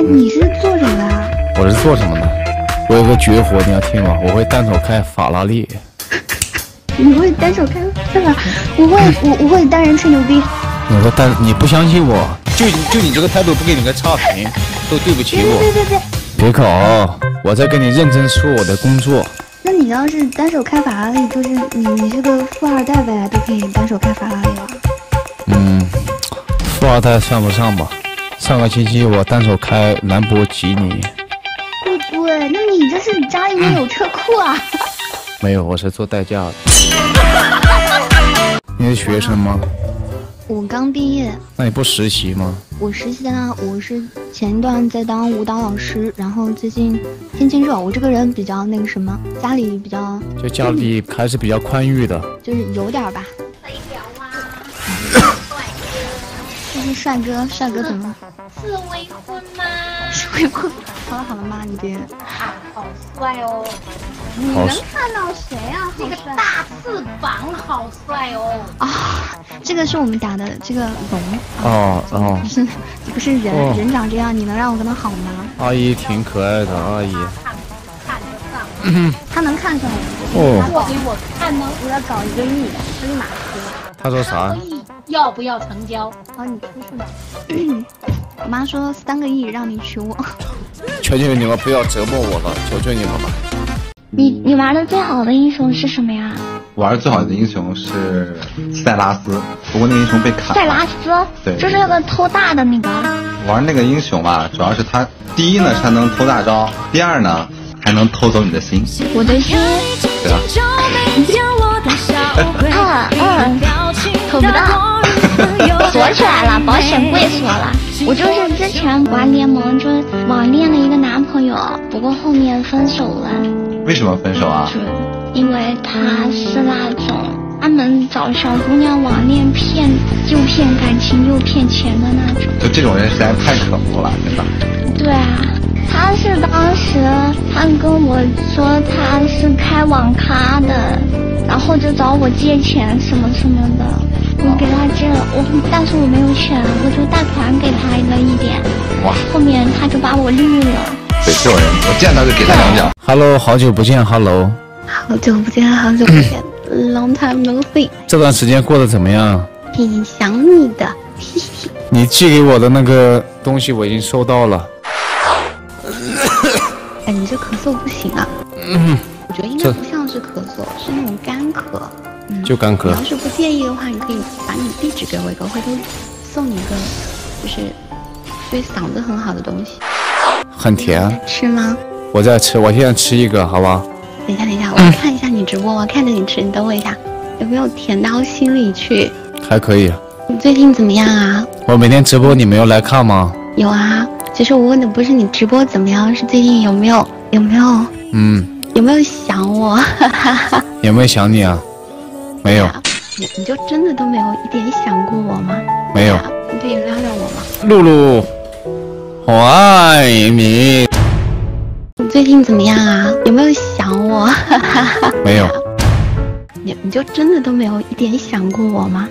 你是做什么的啊？ 我是做什么的？我有个绝活，你要听吗？我会单手开法拉利。 你会单手开法拉利？我会单人吹牛逼。 你说你不相信我，就你这个态度，不给你个差评，都对不起我。 别， 别搞，我在跟你认真说我的工作。 那你要是单手开法拉利，就是你是个富二代呗，都可以单手开法拉利了。 富二代算不上吧。上个星期我单手开兰博基尼。 不对，那你这是家里面有车库啊？ 没有，我是做代驾的。你是学生吗？ 我刚毕业。 那你不实习吗？ 我实习啊，我是前一段在当舞蹈老师，然后最近天气热，我这个人比较那个什么，家里比较就家里还是比较宽裕的， 就是有点吧。这是帅哥怎么？ 是未婚吗？ 是未婚。好了妈，你别。 好帅哦！你能看到谁啊？这个大翅膀好帅哦！ 啊，这个是我们打的这个龙。 哦， 不是人，人长这样，你能让我跟他好吗？ 阿姨挺可爱的，阿姨。 看得上。 他能看上我。 做给我看呢。 我要搞1个亿的，立马说。 他说啥？ 要不要成交？ 好，你出去吧。我妈说3个亿让你娶我。 求求你们不要折磨我了，求求你们吧。 你玩的最好的英雄是什么呀？ 玩的最好的英雄是塞拉斯，不过那个英雄被砍了。 塞拉斯， 对， 就是那个偷大的那个。 玩那个英雄吧，主要是他第一呢，他能偷大招；第二呢，还能偷走你的心。 我的心。 对啊。 偷不到。锁起来了，保险柜锁了。我就是之前玩联盟，就是网恋了一个男朋友，不过后面分手了。 为什么分手啊？ 因为他是那种专门找小姑娘网恋又骗感情又骗钱的那种。 就这种人实在太可恶了，真的。 对啊，他是当时他跟我说他是开网咖的，然后就找我借钱什么什么的。我给他借了，但是我没有钱，我就贷款给他一点。 哇！ 后面他就把我绿了。 对，这种人我见到就给他2脚。 Hello， 好久不见 ，Hello。 好久不见，Long time no see。 这段时间过得怎么样？ 挺想你的。 你寄给我的那个东西我已经收到了。 哎，你这咳嗽不行啊。我觉得应该不像是咳嗽，是那种干咳。 就干咳。 你要是不介意的话，你可以把你地址给我一个，回头送你一个，就是对嗓子很好的东西。 很甜。 吃吗？ 我在吃，我现在吃一个，好吧？ 等一下，我看一下你直播，我看着你吃，你等我一下，有没有甜到心里去？ 还可以。 你最近怎么样啊？ 我每天直播，你没有来看吗？ 有啊，其实我问的不是你直播怎么样，是最近有没有想我？ 有没有想你啊？没有。 你就真的都没有一点想过我吗？ 没有。 你可以撩撩我吗？ 露露，我爱你。 你最近怎么样啊？有没有想我？ 没有。 你就真的都没有一点想过我吗？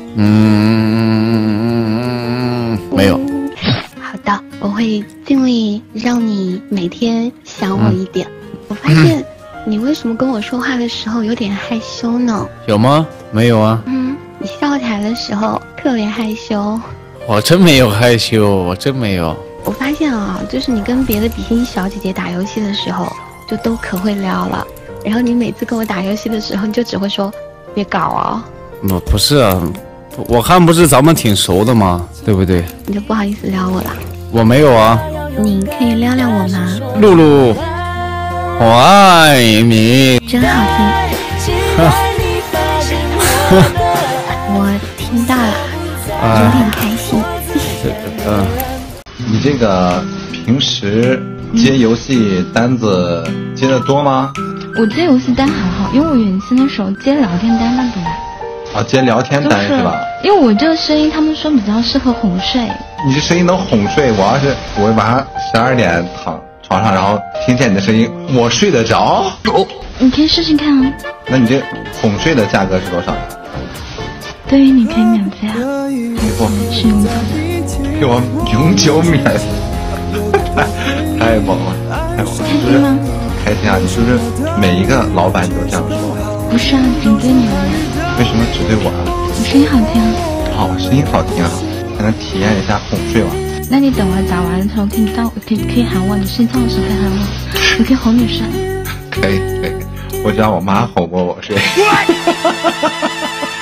没有。 好的，我会尽力让你每天想我一点。我发现你为什么跟我说话的时候有点害羞呢？ 有吗？没有啊。 你笑起来的时候特别害羞。 我真没有害羞，我真没有。 我发现啊，就是你跟别的比心小姐姐打游戏的时候，就都可会撩了。然后你每次跟我打游戏的时候，你就只会说别搞啊。 不是啊，我看不是咱们挺熟的吗？对不对？ 你就不好意思撩我了。 我没有啊。 你可以撩撩我吗？ 露露，我爱你。 真好听。我听到了，有点开心。 你这个平时接游戏单子接的多吗？ 我接游戏单还好，因为我远期的时候接聊天单那种。 啊，接聊天单是吧？ 因为我这个声音，他们说比较适合哄睡。 你这声音能哄睡？我晚上12点躺床上，然后听见你的声音，我睡得着。 你可以试试看啊。 那你这哄睡的价格是多少？ 对于你可以免费啊。 给我是永久的。 给我永久免费。 萌了，太萌了， 开心吗？ 开心啊！你是不是每一个老板都这样说？ 不是啊，只对你而已。 为什么只对我啊？ 你声音好听。 好，声音好听啊，才能体验一下哄睡吧。 那你等我打完了之后，可以喊我，你睡觉的时候可以喊我，我可以哄你睡。 可以，我知道我妈哄过我睡。